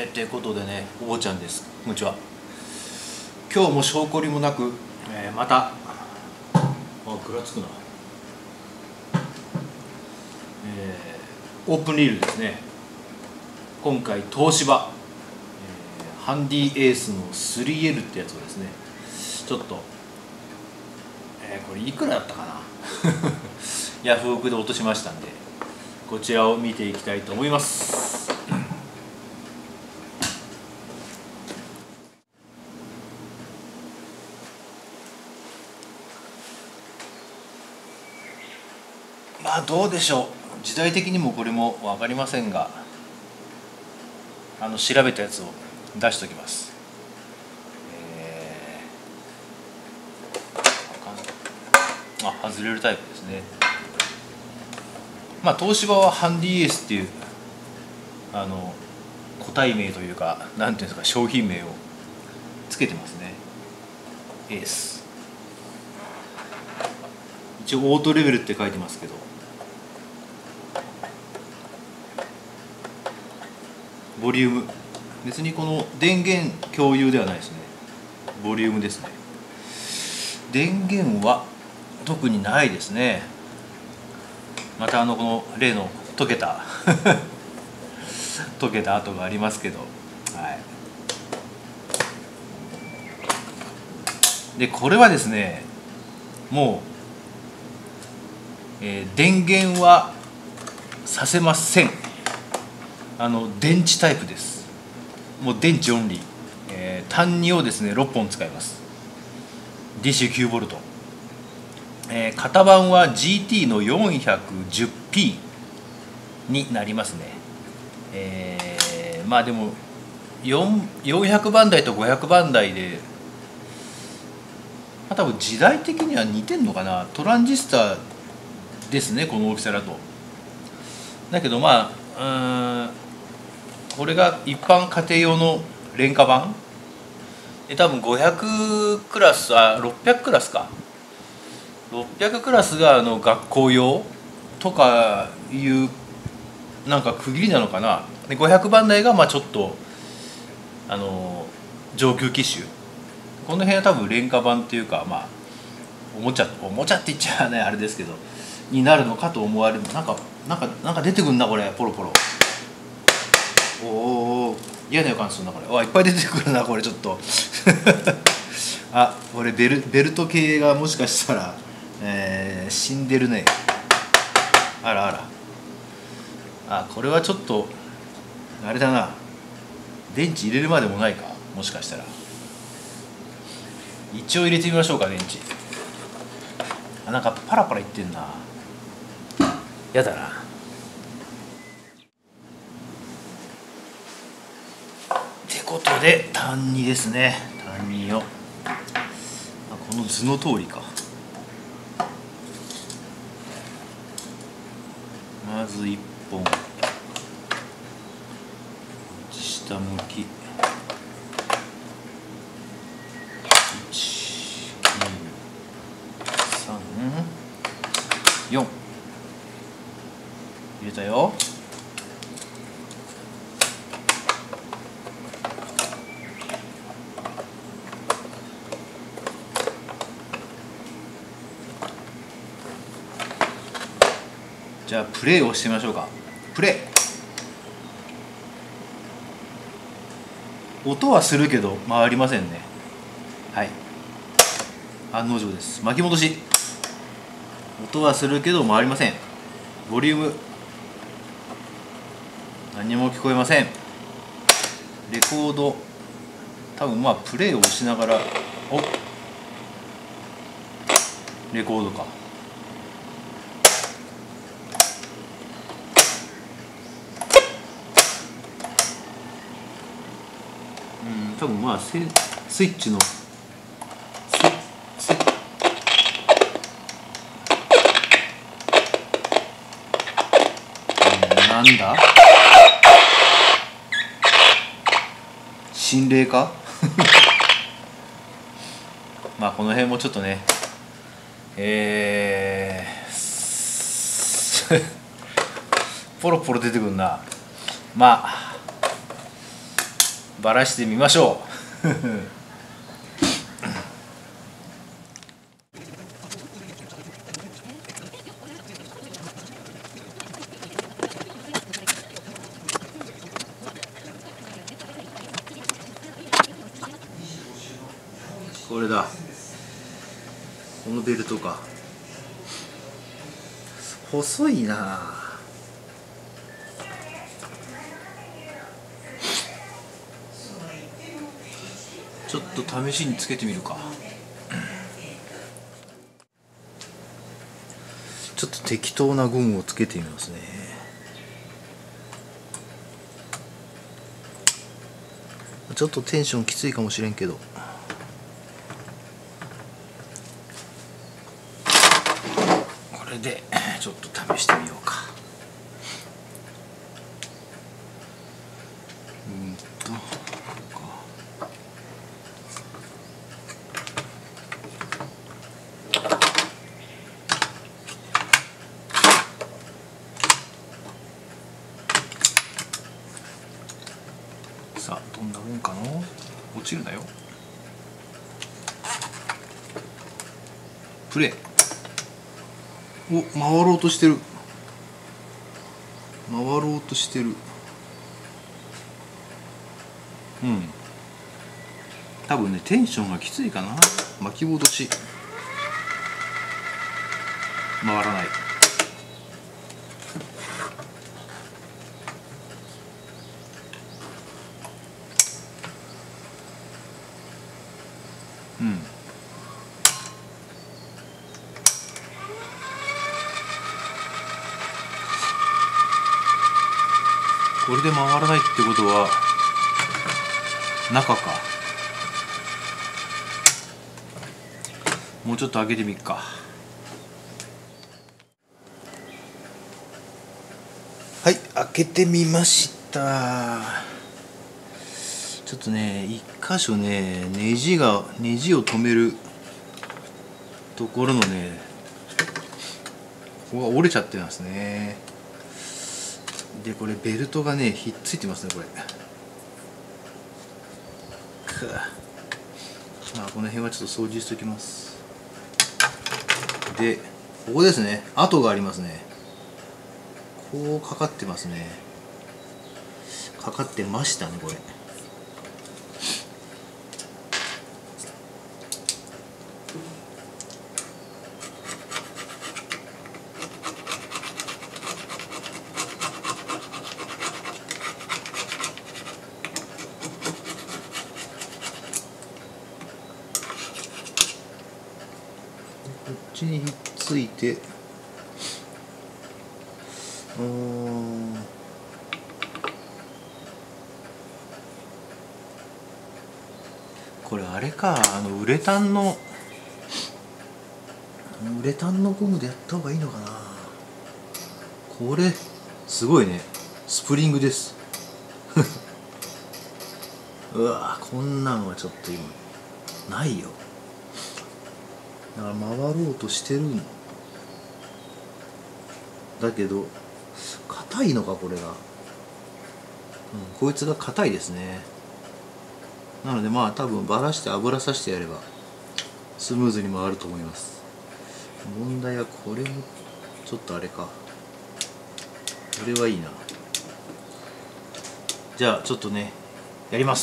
ということでね、お坊ちゃんです。こんにちは。今日も証拠りもなく、またぐらつくな、オープンリールですね。今回東芝、ハンディエースの 3L ってやつをですね、ちょっと、これいくらだったかなヤフオクで落としましたんで、こちらを見ていきたいと思います。まあどうでしょう、時代的にもこれも分かりませんが、調べたやつを出しておきます。外れるタイプですね。まあ東芝はハンディエースっていう個体名というか、なんていうんですか、商品名をつけてますね。エース、一応オートレベルって書いてますけど、ボリューム、別にこの電源共有ではないですね。ボリュームですね。電源は特にないですね。またこの例の溶けた溶けた跡がありますけど、はい。でこれはですね、もう、電源はさせません。電池タイプです。もう電池オンリー、単2をですね6本使います。 DC9V、型番は GT の 410P になりますね。まあでも400番台と500番台で、多分時代的には似てんのかな。トランジスタですね、この大きさだと。だけどまあこれが一般家庭用の廉価版で、多分500クラス、600クラスか、600クラスが学校用とかいうなんか区切りなのかな。で500番台がまあちょっと上級機種、この辺は多分廉価版っていうか、まあおもちゃって言っちゃねあれですけどになるのかと思われる。なんか出てくんなこれ、ポロポロ。お嫌な予感するなこれ。いっぱい出てくるなこれ、ちょっとこれベルト系がもしかしたら、死んでるね。あらこれはちょっとあれだな、電池入れるまでもないか、もしかしたら。一応入れてみましょうか、電池。なんかパラパラいってんな、やだな。ってことで単2ですね。単2をこの図の通りか。まず1本下向き、123 4入れたよ。じゃあプレイをしてみましょうか。プレイ。音はするけど回りませんね。はい、案の定です。巻き戻し。音はするけど回りません。ボリューム何も聞こえません。レコード、多分まあプレイをしながら、レコードか。多分まあスイッチのなんだ、心霊かまあこの辺もちょっとね、ポロポロ出てくるな。まあバラしてみましょう。これだ、このベルトか。細いな。ちょっと試しにつけてみるか。ちょっと適当なゴムをつけてみますね。ちょっとテンションきついかもしれんけど、これでちょっと試してみようか。さあ、どんなもんかの。落ちるなよ。プレイ。お、回ろうとしてる。回ろうとしてる。うん。多分ね、テンションがきついかな。巻き戻し。回らない。うん。これで回らないってことは中か。もうちょっと上げてみっか。はい、開けてみました。ちょっとね、一箇所ね、ネジを止めるところのね、ここが折れちゃってますね。で、これベルトがね、ひっついてますね、これ。まあ、この辺はちょっと掃除しておきます。で、ここですね、跡がありますね。こうかかってますね。かかってましたね、これ。こっちにひっついて、これあれか、ウレタンのゴムでやった方がいいのかな。これすごいね、スプリングです。うわ、こんなんはちょっと今ないよ。だから回ろうとしてるんだけど、硬いのかこれが。こいつが硬いですね。なのでまあ多分バラして油さしてやればスムーズに回ると思います。問題はこれもちょっとあれか。これはいいな。じゃあちょっとね、やります。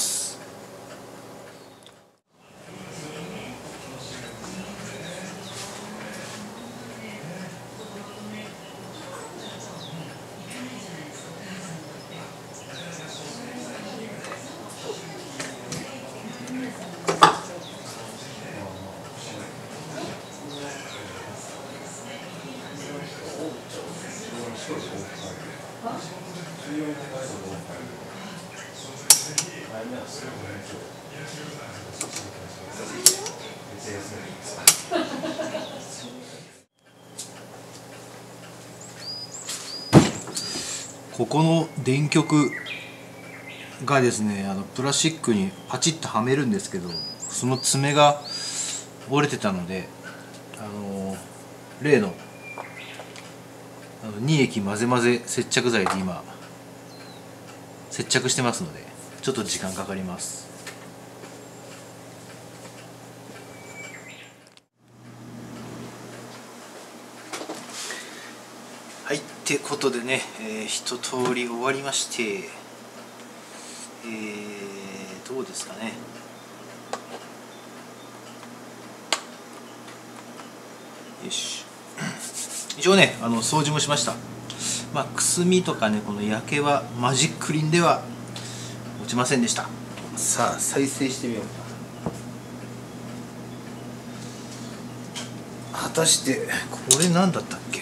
ここの電極がですね、プラスチックにパチッとはめるんですけど、その爪が折れてたので、例の2液混ぜ混ぜ接着剤で今接着してますので、 ちょっと時間かかります。はい、ってことでね、一通り終わりまして、どうですかね。よし。一応ね、掃除もしました。まあ、くすみとかね、この焼けはマジックリンでは落ちませんでした。さあ、再生してみようか。果たしてこれ何だったっけ。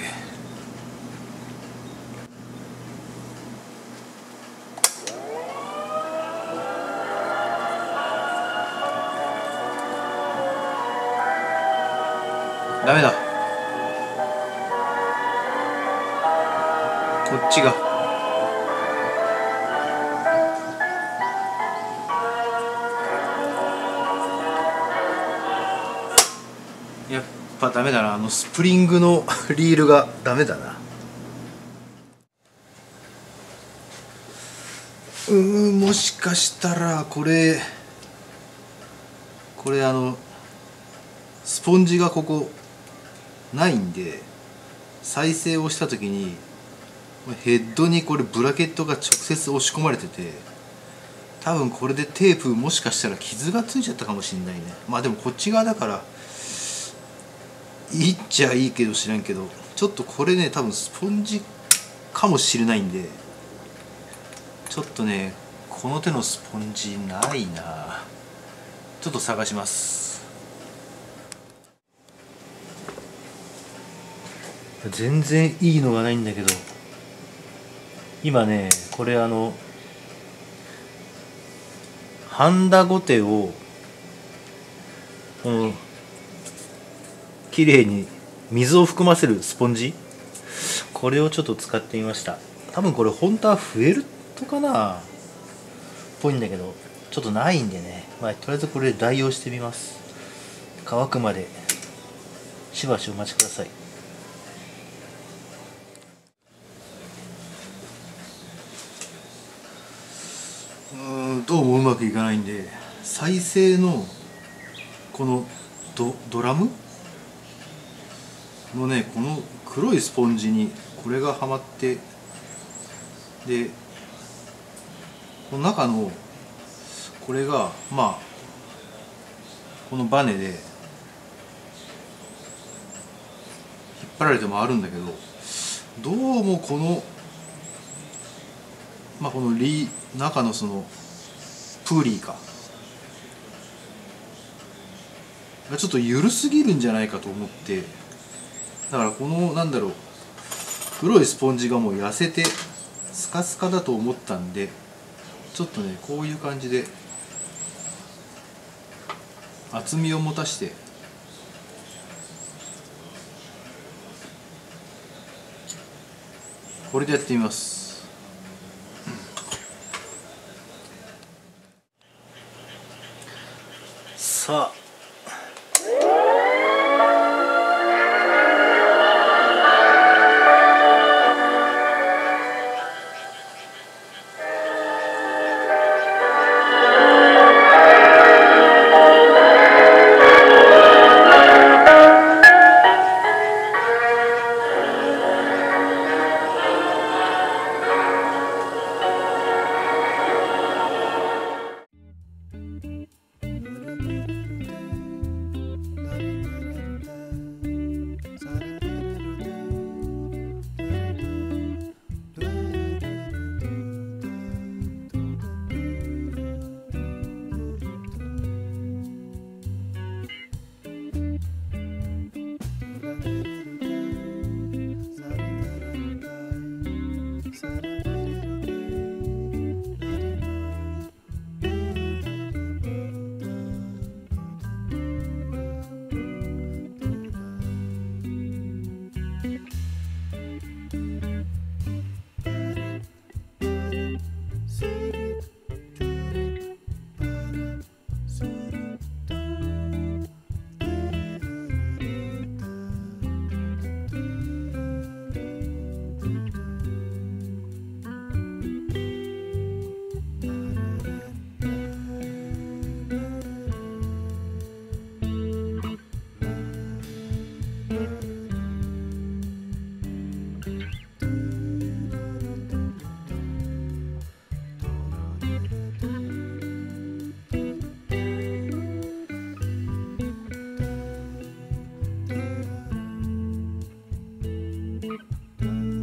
ダメだ。こっちが。やっぱダメだな。スプリングのリールがダメだな。もしかしたらこれスポンジがここないんで、再生をした時にヘッドにこれブラケットが直接押し込まれてて、多分これでテープもしかしたら傷がついちゃったかもしれないね。まあでもこっち側だからいいっちゃいいけど知らんけど、ちょっとこれね多分スポンジかもしれないんで、ちょっとねこの手のスポンジないな。ちょっと探します。全然いいのがないんだけど、今ねこれハンダゴテをこの綺麗に水を含ませるスポンジ、これをちょっと使ってみました。多分これ本当はフェルトかなっぽいんだけど、ちょっとないんでね、まあ、とりあえずこれで代用してみます。乾くまでしばしお待ちください。どうもうまくいかないんで、再生のこのドラムのね、この黒いスポンジにこれがはまって、でこの中のこれがまあこのバネで引っ張られて回るんだけど、どうもこのこの中のそのプーリーかちょっと緩すぎるんじゃないかと思って、だからこの黒いスポンジがもう痩せてスカスカだと思ったんで、ちょっとねこういう感じで厚みを持たしてこれでやってみます。さあドゥン